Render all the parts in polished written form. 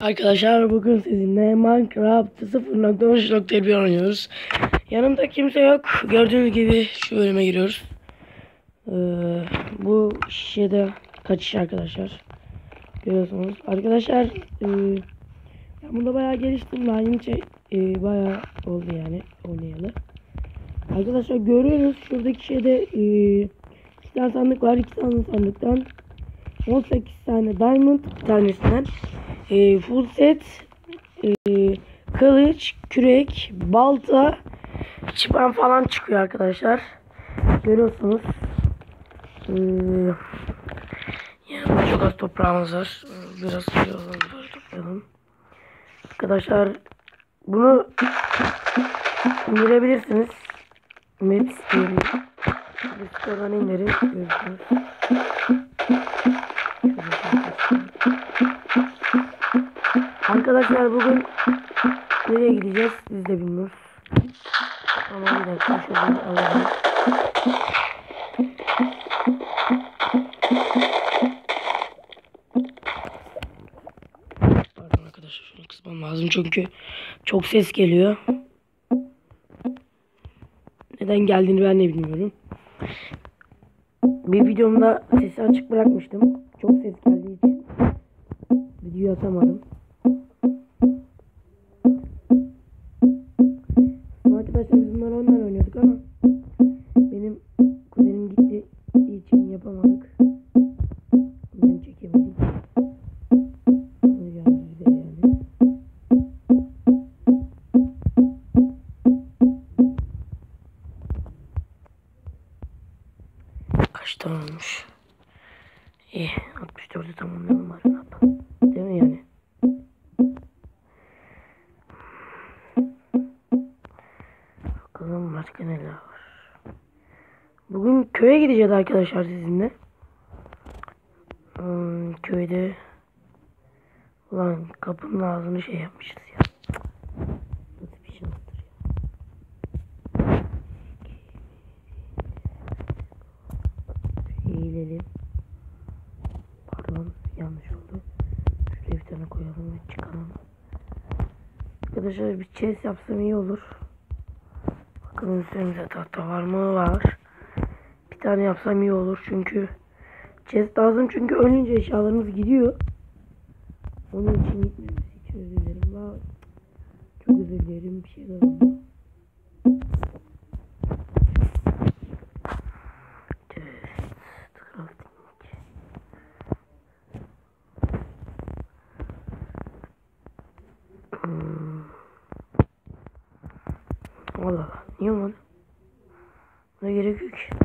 Arkadaşlar bugün sizinle Minecraft 0.13.1 oynuyoruz. Yanımda kimse yok. Gördüğünüz gibi şu bölüme giriyoruz. Bu şişede kaçış arkadaşlar. Görüyorsunuz. Arkadaşlar ben bunda bayağı geliştim. Daha yeni bayağı oldu yani oynayalı. Arkadaşlar görüyoruz. Şuradaki şeyde 2 tane sandık var. 2 tane sandıktan 18 tane diamond, bir tanesinden full set, kılıç, kürek, balta, çıpan falan çıkıyor arkadaşlar. Görüyorsunuz. Yani çok az toprağımız var. Biraz toplayalım. Arkadaşlar bunu indirebilirsiniz. Maps diye bir siteden indirin. Görüyorsunuz. Arkadaşlar bugün nereye gideceğiz biz de bilmiyoruz. Ama bir dakika şöyle alalım. Pardon arkadaşlar, şunu kısmam lazım çünkü çok ses geliyor. Neden geldiğini ben de bilmiyorum. Bir videomda sesi açık bırakmıştım. Çok ses geldiği için video atamadım. Arkadaşlar biz bunları online oynuyorduk ama benim kuzenim gittiği için yapamadık. Ben çekemedik. Yani. Kaç tane olmuş? İyi, 64'ü tamamlayalım bari, ne yapalım. Değil mi yani? Bakalım başka neler var. Bugün köye gideceğiz arkadaşlar sizinle. Köyde ulan kapının ağzını şey yapmışız ya. Nasıl bir şanstır ya. Eğilelim. Pardon, yanlış oldu. Şuraya bir tane koyalım ve çıkalım. Arkadaşlar bir chest yapsam iyi olur. Bakın üstümüzde tahta var mı? Var. Bir tane yapsam iyi olur çünkü chest lazım, çünkü ölünce eşyalarımız gidiyor. Onun için gitmemiz için özür dilerim. Çok özür dilerim, bir şeyler oldu. Allah Allah, niye olmadı? Buna gerek yok ki.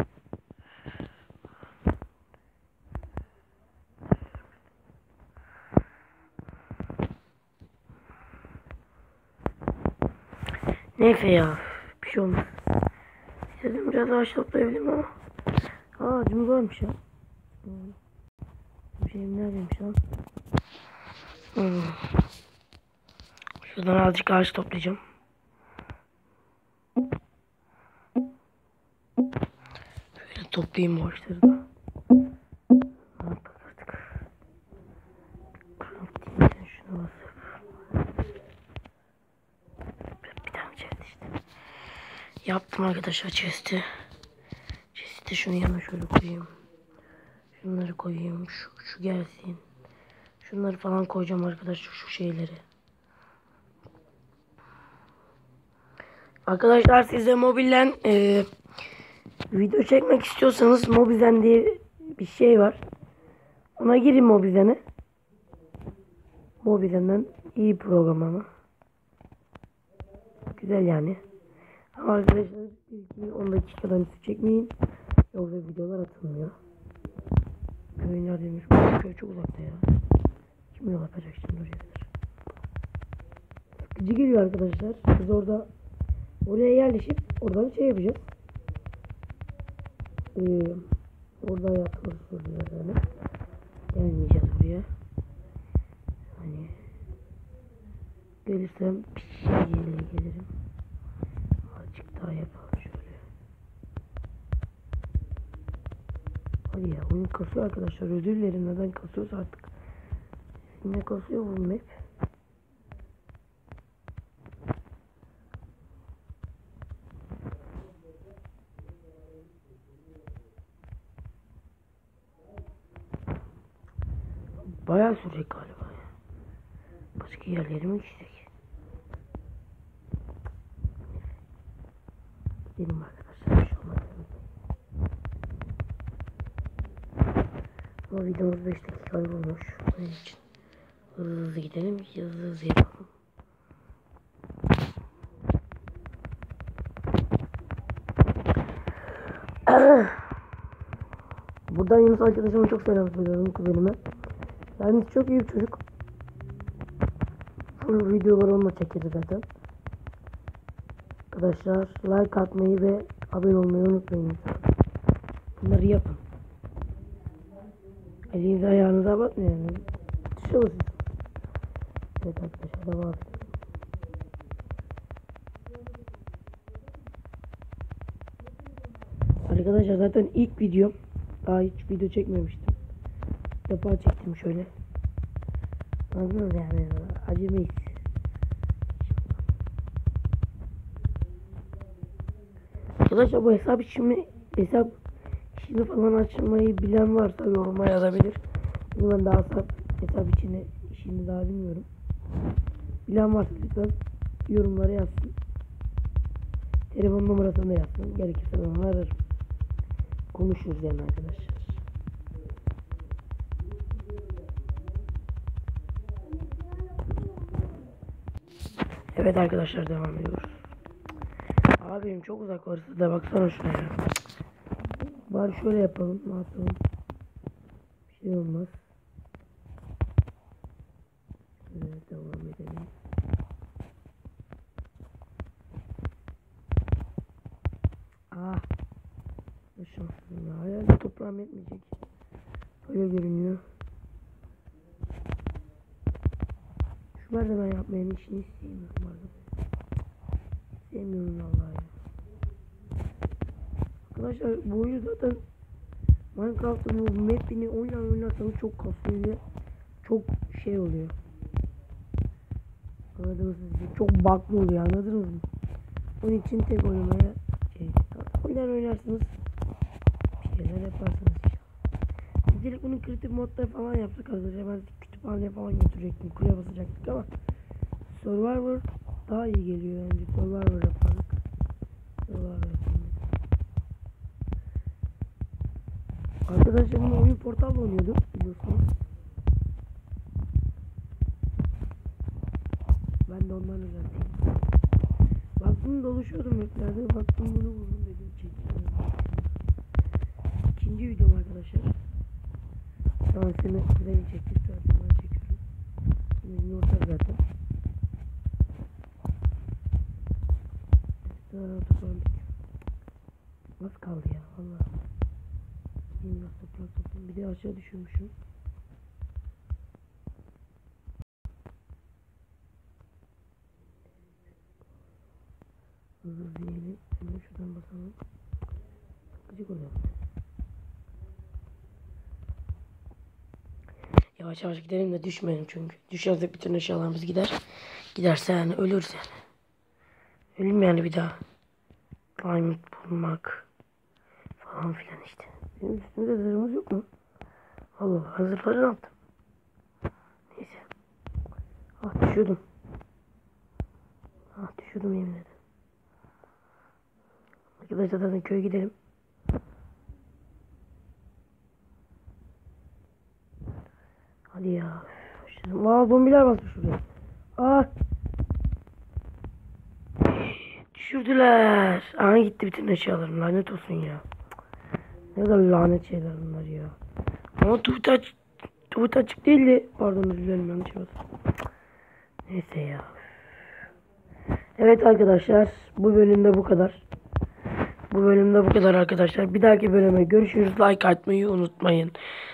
Neyse ya, bir şey olmaz. İstedim biraz ağaç toplayabilirim ama ağacımız varmış ya. Bir şeyim neredeymiş lan? Şuradan azıcık ağaç toplayacağım. Şöyle toplayayım bu ağaçları da. Artık. Crafting'den şuna basıp. Bir tane chest işte. Yaptım arkadaşlar chest'i. Chest'i şunun yanına şöyle koyayım. Şunları koyayım. Şu gelsin. Şunları falan koyacağım arkadaşlar, şu şeyleri. Arkadaşlar siz de mobilden video çekmek istiyorsanız Mobizen diye bir şey var. Ona girin Mobizen'e. Mobizen'den iyi program ama. Güzel yani. Ama arkadaşlar ilk 10 dakikadan üstü çekmeyin. Yoksa videolar atılmıyor. Köy neredeymiş? Köy çok uzakta ya. Kim yol yapacak şimdi oraya kadar? Sıkıcı geliyor arkadaşlar. Biz oraya yerleşip oradan şey yapacağız. Orada yatılır yani. Gelmeyeceğiz buraya. Hani gelirsem bir şeyle gelirim. Azıcık daha yapalım şöyle. Hadi ya, oyun kasıyor arkadaşlar. Özür dilerim, neden kasıyorsa artık. Ne kasıyor bu map? bayağı sürecek galiba ya. Başka yerlere mi gitsek? Gidelim arkadaşlar. Şu an ama videomuz 5 dakika olmuş. Onun için hızlı gidelim. Hızlı yapalım. Buradan Yunus arkadaşıma çok selam söylüyorum, kuzenime. Yani çok iyi bir çocuk. Full videoları onunla çekeriz zaten. Arkadaşlar like atmayı ve abone olmayı unutmayın. Bunları yapın. Elinize ayağınıza batmayın. Tuşa basın. Evet arkadaşlar devam edelim. Arkadaşlar zaten ilk videom. Daha hiç video çekmemiştim. Bir defa çektim şöyle. Anladınız yani. Acımayız. Arkadaşlar bu hesap işini falan açmayı bilen varsa yoruma yazabilir. Çünkü ben daha hesap işini daha bilmiyorum. Bilen varsa lütfen yorumlara yazsın. Telefon numarasını da yazsın. Gerekirse ben onu ararım. Konuşuruz yani arkadaşlar. Evet arkadaşlar devam ediyoruz. Abim çok uzak orası da baksana şuna ya. Bari şöyle yapalım. Ne yapalım? Bir şey olmaz. Evet, devam edelim. Şansım ya. Hayalde toprağım yetmeyecek. Öyle görünüyor. Şu merdiven yapmayan işini istemiyorum. Sevmiyorum vallahi. Arkadaşlar bu oyun zaten Minecraft'ın bu map'ini oynarsanız çok kasıyor ve çok şey oluyor. Anladınız mı? Çok bug'lı oluyor, anladınız mı? Onun için tek oynamaya oynarsınız. Bir şeyler yaparsınız inşallah. Direkt bunun kritik modda falan yaptık arkadaşlar. Ben kütüphaneye falan götürecektim. Kuleye basacaktık ama Survivor daha iyi geliyor yani. Survivor yapardık. Survivor yapalım. Arkadaşlar bunu oyun portalla oynuyordum biliyorsunuz. Ben de onlarla geldim. Baktım dolaşıyordum göklerde. Baktım bunu vurdum dedim çekiyorum. İkinci videom arkadaşlar. Şu an seni kuzeni çektik. Sonra ben çekiyorum. Şimdi ortak zaten. Daha toplandık. Nasıl kaldı ya valla. Nasıl toplam. Bir de aşağı düşürmüşüm. Hızlı diyelim. Hemen şuradan basalım. Gıcık oluyor. Yavaş yavaş gidelim de düşmeyelim çünkü. Düşersek bütün eşyalarımız gider. Giderse yani ölürüz yani. Ölüm yani bir daha. Diamond bulmak. Falan filan işte. Benim üstümde zırhımız yok mu? Allah hazırları ne yaptım? Neyse. Düşüyordum. Düşüyordum yemin ederim. Arkadaşlar zaten köye gidelim. Hadi ya. Zombiler basmış şuraya. Düşürdüler. Gitti bütün eşyalarım. Lanet olsun ya. Ne kadar lanet şeyler bunlar ya. Ama tuvalet açık değildi. Pardon özür dilerim yanlış yaptım. Neyse ya. Evet arkadaşlar. Bu bölümde bu kadar. Bu bölümde bu kadar arkadaşlar. Bir dahaki bölüme görüşürüz. Like atmayı unutmayın.